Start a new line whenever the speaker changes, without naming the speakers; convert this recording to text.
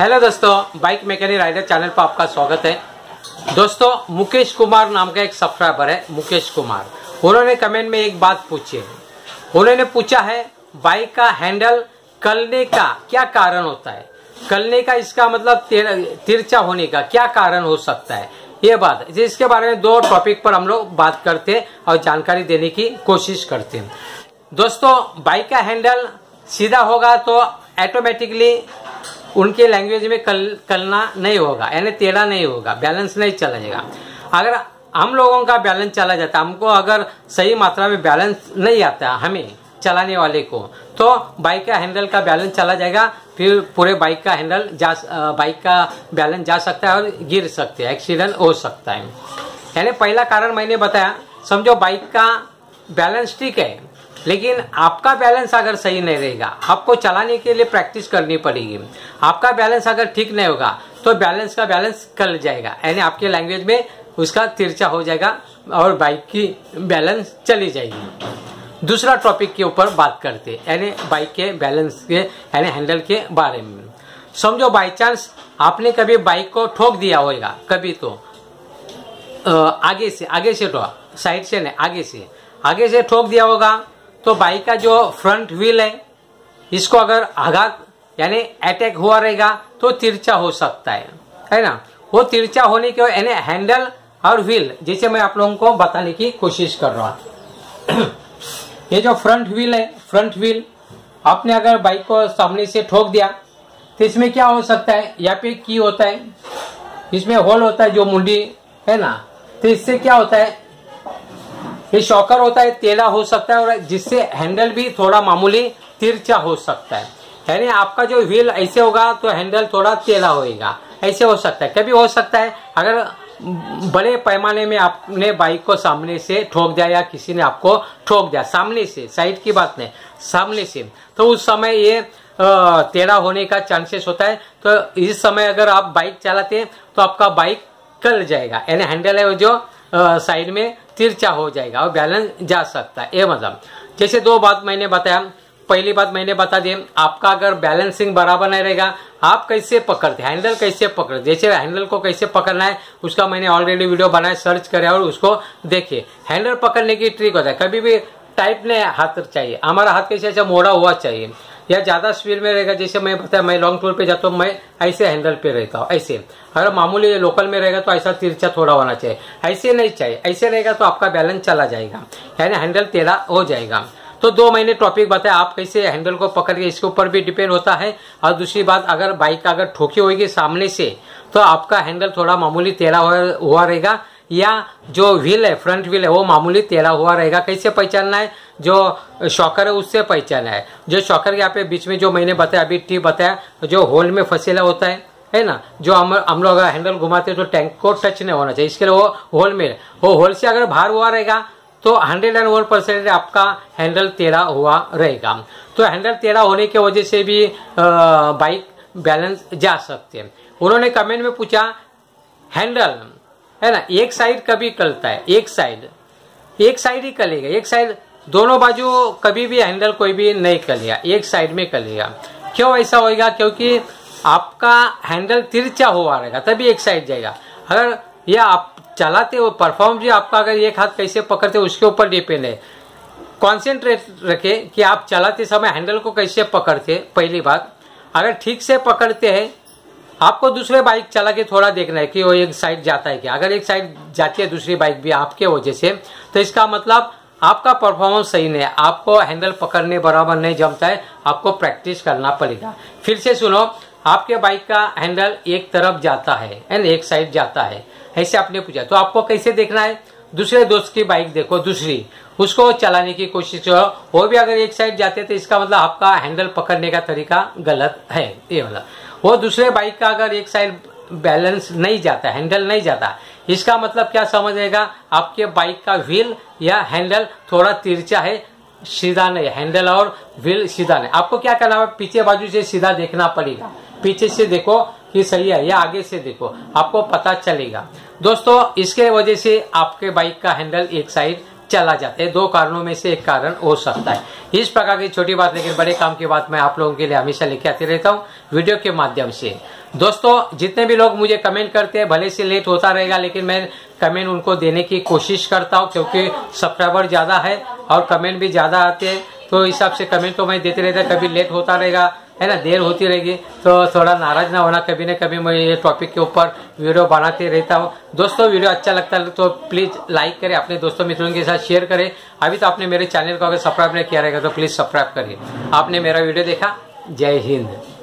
Hello दोस्तों, bike mechanic rider channel पर आपका स्वागत है। दोस्तों, मुकेश कुमार नाम का एक सब्सक्राइबर है, मुकेश कुमार। उन्होंने कमेंट में एक बात पूछी है। उन्होंने पूछा है बाइक का हैंडल कलने का क्या कारण होता है। कलने का इसका मतलब तिरछा होने का क्या कारण हो सकता है, ये बात। इसके बारे में दो टॉपिक पर हम लोग बात करते हैं और जानकारी देने की कोशिश करते हैं। दोस्तों, बाइक का हैंडल सीधा होगा तो ऑटोमेटिकली उनके लैंग्वेज में कलना नहीं होगा, यानी टेढ़ा नहीं होगा, बैलेंस नहीं चलेगा। अगर हम लोगों का बैलेंस चला जाता, हमको अगर सही मात्रा में बैलेंस नहीं आता हमें चलाने वाले को, तो बाइक का हैंडल का बैलेंस चला जाएगा। फिर पूरे बाइक का हैंडल बाइक का बैलेंस जा सकता है और गिर सकते हैं, एक्सीडेंट हो सकता है। यानी पहला कारण मैंने बताया, समझो बाइक का बैलेंस ठीक है लेकिन आपका बैलेंस अगर सही नहीं रहेगा, आपको चलाने के लिए प्रैक्टिस करनी पड़ेगी। आपका बैलेंस अगर ठीक नहीं होगा तो बैलेंस का बैलेंस कल जाएगा, यानी आपके लैंग्वेज में उसका तिरछा हो जाएगा और बाइक की बैलेंस चली जाएगी। दूसरा टॉपिक के ऊपर बात करते हैं, यानी बाइक के बैलेंस के यानी हैंडल के बारे में। समझो बाई चांस आपने कभी बाइक को ठोक दिया होगा, कभी तो आगे से ठोक, साइड से नहीं, आगे से ठोक दिया होगा, तो बाइक का जो फ्रंट व्हील है इसको अगर आघात यानी अटैक हुआ रहेगा तो तिरछा हो सकता है ना। वो तिरछा होने के यानी हैंडल और व्हील, जैसे मैं आप लोगों को बताने की कोशिश कर रहा हूं। ये जो फ्रंट व्हील है, फ्रंट व्हील आपने अगर बाइक को सामने से ठोक दिया तो इसमें क्या हो सकता है, यहाँ पे की होता है, इसमें होल होता है जो मुंडी है ना, तो इससे क्या होता है, ये शॉकर होता है, टेढ़ा हो सकता है और जिससे हैंडल भी थोड़ा मामूली तिरछा हो सकता है। यानी आपका जो व्हील ऐसे होगा तो हैंडल थोड़ा टेढ़ा होएगा, ऐसे हो सकता है। कभी हो सकता है अगर बड़े पैमाने में आपने बाइक को सामने से ठोक दिया या किसी ने आपको ठोक दिया सामने से, साइड की बात नहीं, सामने से, तो उस समय ये टेढ़ा होने का चांसेस होता है। तो इस समय अगर आप बाइक चलाते हैं तो आपका बाइक कल जाएगा, यानी हैंडल है जो साइड में तिरछा हो जाएगा और बैलेंस जा सकता है। ये मतलब जैसे दो बात मैंने बताया। पहली बात मैंने बता दी, आपका अगर बैलेंसिंग बराबर नहीं रहेगा, आप कैसे पकड़ते, हैंडल कैसे पकड़ते, जैसे हैंडल को कैसे पकड़ना है उसका मैंने ऑलरेडी वीडियो बनाया, सर्च करें और उसको देखिए। हैंडल पकड़ने की ट्रिक होता है, कभी भी टाइप ने हाथ चाहिए, हमारा हाथ कैसे ऐसा मोड़ा हुआ चाहिए या ज्यादा स्पीड में रहेगा। जैसे मैं बताया, मैं लॉन्ग टूर पे जाता हूँ, मैं ऐसे हैंडल पे रहता हूँ, ऐसे। अगर मामूली लोकल में रहेगा तो ऐसा तिरछा थोड़ा होना चाहिए, ऐसे नहीं चाहिए। ऐसे रहेगा तो आपका बैलेंस चला जाएगा, यानी हैंडल टेढ़ा हो जाएगा। तो दो मैंने टॉपिक बताया, आप कैसे हैंडल को पकड़ के, इसके ऊपर भी डिपेंड होता है। और दूसरी बात, अगर बाइक अगर ठोकी होगी सामने से तो आपका हैंडल थोड़ा मामूली टेढ़ा हुआ रहेगा, या जो व्हील है, फ्रंट व्हील है, वो मामूली टेढ़ा हुआ रहेगा। कैसे पहचानना है, जो शॉकर है उससे पहचानना है। जो शॉकर यहाँ पे बीच में जो मैंने बताया, अभी टिप बताया, जो होल में फंसेला होता है ना, जो हम लोग हैंडल घुमाते हैं तो टैंक को टच नहीं होना चाहिए, इसके लिए वो होल से अगर बाहर हुआ रहेगा तो 101% आपका हैंडल टेढ़ा हुआ रहेगा। तो हैंडल टेढ़ा होने की वजह से भी बाइक बैलेंस जा सकते हैं। उन्होंने कमेंट में पूछा, हैंडल है ना एक साइड कभी कलता है, एक साइड ही कलेगा, एक साइड, दोनों बाजू कभी भी हैंडल कोई भी नहीं कलेगा, एक साइड में कलेगा। क्यों ऐसा होएगा, क्योंकि आपका हैंडल तिरछा हुआ रहेगा तभी एक साइड जाएगा। अगर ये आप चलाते हो, परफॉर्म भी आपका अगर एक हाथ कैसे पकड़ते हो उसके ऊपर डिपेंड है। कॉन्सेंट्रेट रखें कि आप चलाते समय हैंडल को कैसे पकड़ते। पहली बात, अगर ठीक से पकड़ते हैं, आपको दूसरे बाइक चला के थोड़ा देखना है कि वो एक साइड जाता है क्या। अगर एक साइड जाती है दूसरी बाइक भी आपके वजह से, तो इसका मतलब आपका परफॉर्मेंस सही नहीं है, आपको हैंडल पकड़ने बराबर नहीं जमता है, आपको प्रैक्टिस करना पड़ेगा। फिर से सुनो, आपके बाइक का हैंडल एक तरफ जाता है एंड एक साइड जाता है, ऐसे आपने पूछा, तो आपको कैसे देखना है, दूसरे दोस्त की बाइक देखो, दूसरी, उसको चलाने की कोशिश करो, वो भी अगर एक साइड जाते तो इसका मतलब आपका हैंडल पकड़ने का तरीका गलत है। ये मतलब वो दूसरे बाइक का अगर एक साइड बैलेंस नहीं जाता, हैंडल नहीं जाता, इसका मतलब क्या समझेगा, आपके बाइक का व्हील या हैंडल थोड़ा तिरछा है, सीधा नहीं, हैंडल और व्हील सीधा नहीं। आपको क्या करना है, पीछे बाजू से सीधा देखना पड़ेगा, पीछे से देखो कि सही है या आगे से देखो, आपको पता चलेगा। दोस्तों, इसके वजह से आपके बाइक का हैंडल एक साइड चला जाता है। दो कारणों में से एक कारण हो सकता है। इस प्रकार की छोटी बात लेकिन बड़े काम की बात मैं आप लोगों के लिए हमेशा लेके आते रहता हूँ वीडियो के माध्यम से। दोस्तों जितने भी लोग मुझे कमेंट करते हैं, भले से लेट होता रहेगा लेकिन मैं कमेंट उनको देने की कोशिश करता हूं, क्योंकि सब्सक्राइबर ज्यादा है और कमेंट भी ज्यादा आते हैं, तो इस हिसाब से कमेंट तो मैं देते रहता। कभी लेट होता रहेगा, है ना, देर होती रहेगी, तो थोड़ा नाराज ना होना। कभी न कभी मैं ये टॉपिक के ऊपर वीडियो बनाते रहता हूँ। दोस्तों वीडियो अच्छा लगता है तो प्लीज लाइक करें, अपने दोस्तों मित्रों के साथ शेयर करें। अभी तो आपने मेरे चैनल को अगर सब्सक्राइब नहीं किया रहेगा तो प्लीज सब्सक्राइब करिए। आपने मेरा वीडियो देखा, जय हिंद।